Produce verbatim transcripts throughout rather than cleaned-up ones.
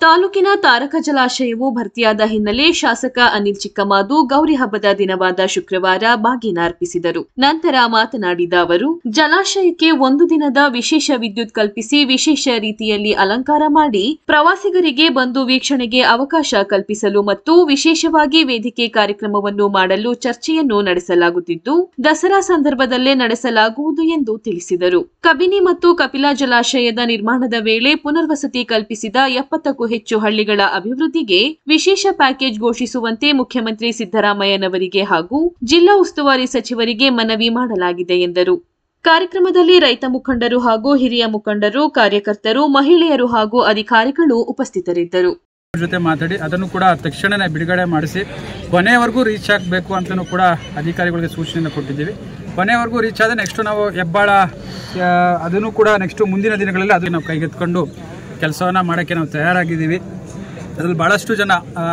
ತಾಲೂಕಿನ ತಾರಕ ಜಲಾಶಯವು ಭರ್ತಿಯಾದ ಹಿನ್ನೆಲೆ ಶಾಸಕ ಅನಿಲ್ ಚಿಕ್ಕಮಾದು ಗೌರಿ ಹಬ್ಬದ ದಿನವಾದ ಶುಕ್ರವಾರ ಬಾಗಿನ ಅರ್ಪಿಸಿದರು. ನಂತರ ಮಾತನಾಡಿದ ಅವರು, ಜಲಾಶಯಕ್ಕೆ ಒಂದು ದಿನದ ವಿಶೇಷ ವಿದ್ಯುತ್ ಕಲ್ಪಿಸಿ ವಿಶೇಷ ರೀತಿಯಲ್ಲಿ ಅಲಂಕಾರ ಮಾಡಿ ಪ್ರವಾಸಿಗರಿಗೆ ಬಂದು ವೀಕ್ಷಣೆಗೆ ಅವಕಾಶ ಕಲ್ಪಿಸಲು ಮತ್ತು ವಿಶೇಷವಾಗಿ ವೇದಿಕೆ ಕಾರ್ಯಕ್ರಮವನ್ನು ಮಾಡಲು ಚರ್ಚೆಯನ್ನು ನಡೆಸಲಾಗುತ್ತಿದ್ದು, ದಸರಾ ಸಂದರ್ಭದಲ್ಲೇ ನಡೆಸಲಾಗುವುದು ಎಂದು ತಿಳಿಸಿದರು. ಕಬಿನಿ ಮತ್ತು ಕಪಿಲಾ ಜಲಾಶಯದ ನಿರ್ಮಾಣದ ವೇಳೆ ಪುನರ್ವಸತಿ ಕಲ್ಪಿಸಿದ ಎಪ್ಪತ್ತಕ್ಕೂ ಹೆಚ್ಚು ಹಳ್ಳಿಗಳ ಅಭಿವೃದ್ಧಿಗೆ ವಿಶೇಷ ಪ್ಯಾಕೇಜ್ ಘೋಷಿಸುವಂತೆ ಮುಖ್ಯಮಂತ್ರಿ ಸಿದ್ದರಾಮಯ್ಯನವರಿಗೆ ಹಾಗೂ ಜಿಲ್ಲಾ ಉಸ್ತುವಾರಿ ಸಚಿವರಿಗೆ ಮನವಿ ಮಾಡಲಾಗಿದೆ ಎಂದರು. ಕಾರ್ಯಕ್ರಮದಲ್ಲಿ ರೈತ ಮುಖಂಡರು ಹಾಗೂ ಹಿರಿಯ ಮುಖಂಡರು, ಕಾರ್ಯಕರ್ತರು, ಮಹಿಳೆಯರು ಹಾಗೂ ಅಧಿಕಾರಿಗಳು ಉಪಸ್ಥಿತರಿದ್ದರು. ಜೊತೆ ಮಾತಾಡಿ ಅದನ್ನು ಕೂಡ ತಕ್ಷಣನೇ ಬಿಡುಗಡೆ ಮಾಡಿಸಿ ಕೊನೆಯವರೆಗೂ ರೀಚ್ ಆಗಬೇಕು ಅಂತಲೂ ಕೂಡ ಅಧಿಕಾರಿಗಳಿಗೆ ಸೂಚನೆಯನ್ನು ಕೊಟ್ಟಿದ್ದೀವಿ. ಕೊನೆಯವರೆಗೂ ರೀಚ್ ಆದರೆ ನೆಕ್ಸ್ಟ್ ನಾವು ಹೆಬ್ಬಾಳ ಅದನ್ನು ಕೂಡ ನೆಕ್ಸ್ಟ್ ಮುಂದಿನ ದಿನಗಳಲ್ಲಿ ಅದು ನಾವು ಕೈಗೆತ್ಕೊಂಡು ಕೆಲಸವನ್ನು ಮಾಡೋಕ್ಕೆ ನಾವು ತಯಾರಾಗಿದ್ದೀವಿ. ಅದರಲ್ಲಿ ಭಾಳಷ್ಟು ಜನ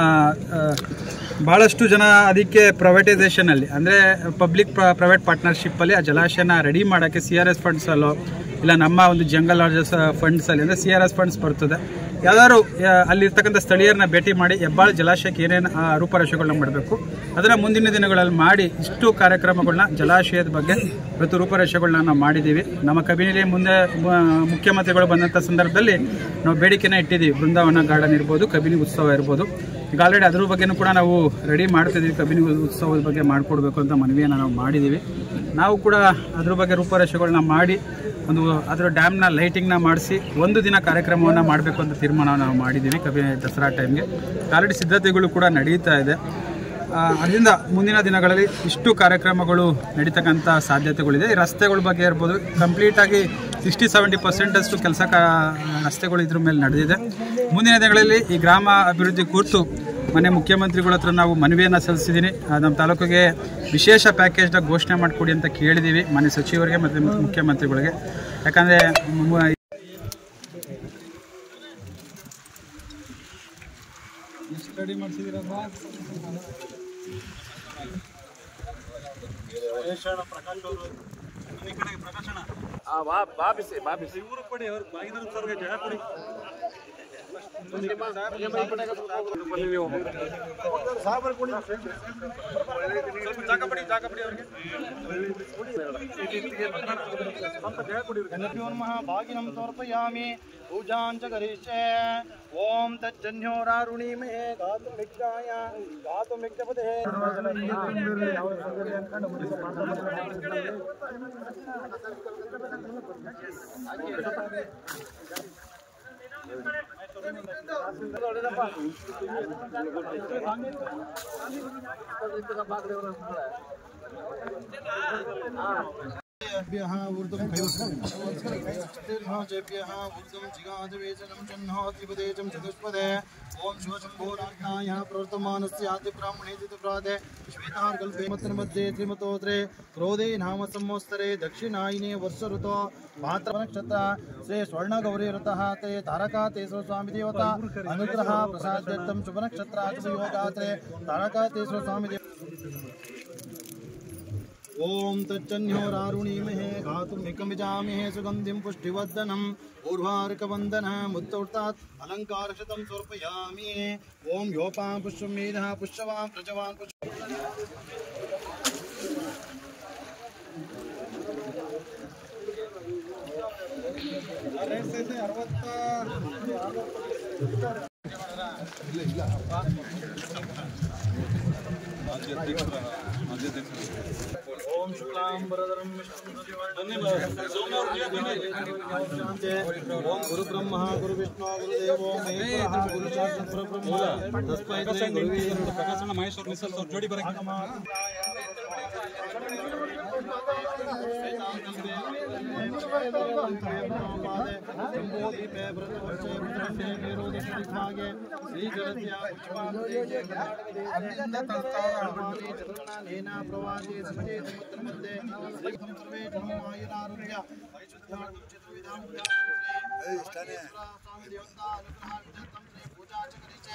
ಭಾಳಷ್ಟು ಜನ ಅದಕ್ಕೆ ಪ್ರೈವೇಟೈಸೇಷನಲ್ಲಿ ಅಂದರೆ ಪಬ್ಲಿಕ್ ಪ್ರೈವೇಟ್ ಪಾರ್ಟ್ನರ್ಶಿಪ್ಪಲ್ಲಿ ಆ ಜಲಾಶಯನ ರೆಡಿ ಮಾಡೋಕ್ಕೆ ಸಿ ಆರ್ ಎಸ್ ಫಂಡ್ಸಲ್ಲೋ ಇಲ್ಲ ನಮ್ಮ ಒಂದು ಜಂಗಲ್ ಲಾಡ್ಜಸ್ ಫಂಡ್ಸಲ್ಲಿ ಅಂದರೆ ಸಿ ಆರ್ ಎಸ್ ಫಂಡ್ಸ್ ಬರ್ತದೆ. ಯಾವ್ದಾದ್ರು ಅಲ್ಲಿರ್ತಕ್ಕಂಥ ಸ್ಥಳೀಯರನ್ನ ಭೇಟಿ ಮಾಡಿ ಹೆಬ್ಬಾಳ ಜಲಾಶಯಕ್ಕೆ ಏನೇನು ರೂಪರೇಷೆಗಳನ್ನ ಮಾಡಬೇಕು ಅದನ್ನು ಮುಂದಿನ ದಿನಗಳಲ್ಲಿ ಮಾಡಿ ಇಷ್ಟು ಕಾರ್ಯಕ್ರಮಗಳನ್ನ ಜಲಾಶಯದ ಬಗ್ಗೆ ಇವತ್ತು ರೂಪರೇಷೆಗಳನ್ನ ನಾವು ಮಾಡಿದ್ದೀವಿ. ನಮ್ಮ ಕಬಿನಿಲಿ ಮುಂದೆ ಮುಖ್ಯಮಂತ್ರಿಗಳು ಬಂದಂಥ ಸಂದರ್ಭದಲ್ಲಿ ನಾವು ಬೇಡಿಕೆನ ಇಟ್ಟಿದ್ದೀವಿ. ಬೃಂದಾವನ ಗಾರ್ಡನ್ ಇರ್ಬೋದು, ಕಬಿನಿ ಉತ್ಸವ ಇರ್ಬೋದು. ಈಗ ಆಲ್ರೆಡಿ ಅದ್ರ ಬಗ್ಗೆನೂ ಕೂಡ ನಾವು ರೆಡಿ ಮಾಡ್ತಿದ್ದೀವಿ. ಕಬಿನಿ ಉತ್ಸವದ ಬಗ್ಗೆ ಮಾಡಿಕೊಡ್ಬೇಕು ಅಂತ ಮನವಿಯನ್ನು ನಾವು ಮಾಡಿದ್ದೀವಿ. ನಾವು ಕೂಡ ಅದ್ರ ಬಗ್ಗೆ ರೂಪರೇಷೆಗಳನ್ನ ಮಾಡಿ ಒಂದು ಅದರ ಡ್ಯಾಮ್ನ ಲೈಟಿಂಗ್ನ ಮಾಡಿಸಿ ಒಂದು ದಿನ ಕಾರ್ಯಕ್ರಮವನ್ನು ಮಾಡಬೇಕು ಅಂತ ತೀರ್ಮಾನ ನಾವು ಮಾಡಿದ್ದೀವಿ. ಕಬಿನಿ ದಸರಾ ಟೈಮ್ಗೆ ಆಲ್ರೆಡಿ ಸಿದ್ಧತೆಗಳು ಕೂಡ ನಡೀತಾ ಇದೆ. ಅದರಿಂದ ಮುಂದಿನ ದಿನಗಳಲ್ಲಿ ಇಷ್ಟು ಕಾರ್ಯಕ್ರಮಗಳು ನಡೀತಕ್ಕಂಥ ಸಾಧ್ಯತೆಗಳಿದೆ. ಈ ರಸ್ತೆಗಳ ಬಗ್ಗೆ ಇರ್ಬೋದು, ಕಂಪ್ಲೀಟಾಗಿ ಸಿಕ್ಸ್ಟಿ ಸೆವೆಂಟಿ ಪರ್ಸೆಂಟಷ್ಟು ಕೆಲಸ ರಸ್ತೆಗಳು ಇದ್ರ ಮೇಲೆ ನಡೆದಿದೆ. ಮುಂದಿನ ದಿನಗಳಲ್ಲಿ ಈ ಗ್ರಾಮ ಅಭಿವೃದ್ಧಿ ಕುರಿತು ಮನೆ ಮುಖ್ಯಮಂತ್ರಿಗಳ ಹತ್ರ ನಾವು ಮನವಿಯನ್ನು ಸಲ್ಲಿಸಿದ್ದೀನಿ. ನಮ್ಮ ತಾಲೂಕಿಗೆ ವಿಶೇಷ ಪ್ಯಾಕೇಜ್ನ ಘೋಷಣೆ ಮಾಡಿಕೊಡಿ ಅಂತ ಕೇಳಿದ್ದೀವಿ ಮನೆ ಸಚಿವರಿಗೆ ಮತ್ತು ಮುಖ್ಯಮಂತ್ರಿಗಳಿಗೆ. ಯಾಕಂದರೆ ಸ್ಟಡಿ ಮಾಡಿಸಿದಿರಲ್ಲ ಪ್ರಕಾಶ್ ಅವರು ಈ ಕಡೆಗೆ ಪ್ರಕಾಶನ ಬಾಬಿಸಿ ಬಾಬಿಸಿ ಇವರು ಕೊಡಿ ಅವ್ರು ಬಾಗಿನ ಸರ್ಗೆ ಜಗ ಕೊಡಿ ಭಾಗಿನಂ ಸಮರ್ಪಯಾಮಿ ಪೂಜಾಂಚ ಕರಿಷ್ಯೆ. ಓಂ ತಜ್ಜನ್ಯೋರಾರುಣಿಮೇ ಗಾತು ಮಿಕ್ಷಾಯ ಗಾತು ಮಿಕ್ಷಪದೇ ओम शिवशंभोराज्ञाय प्रवर्तमानस्याति ब्राह्मणेति प्रादे श्वेतार्कल्पे मध्ये त्रिमतोत्रे क्रोधे नाम संवत्सरे दक्षिणायने वर्ष ऋतो मात्र नक्षत्र श्री स्वर्ण गौरी ऋतः ते तारका तेसरो स्वामी देवता अनुग्रह प्रसाद्यर्थं शुभ नक्षत्रात् योगात्रे तारका तेसरो स्वामी देवता. ओम तच्चन्योरारुणीमहे घातुम् एकमिजामहे सुगंधिं पुष्टिवर्धनम् ऊर्वार्कवन्दन मुत्तोर्तात् अलङ्कारशतं समर्पयामि. ओम योपां पुष्पमेधः पुष्पवान् प्रजवान् पुष्प ओम शुक्लांबरधरं ओम गुरु ब्रह्मा गुरु विष्णु गुरु देवो महेश्वरः गुरु साक्षात् परब्रह्म तस्मै श्री गुरुवे प्रकाशन महेश्वर मिसल सर जोड़ी बरक जम्बोदीपे व्रतवर्षे व्रतवर्षे मेरोदशविभागे श्रीजलस्या पुष्पालये कर्णाटकदेशे चतुर्णानेना प्रवासी समये समुद्रमध्ये श्रीखं सर्वे जनमायुरारोग्य वैशुद्ध्यार्थं चतुर्विधां पूजां स्वामी देवता अनुग्रहार्थं पूजा च करिष्ये.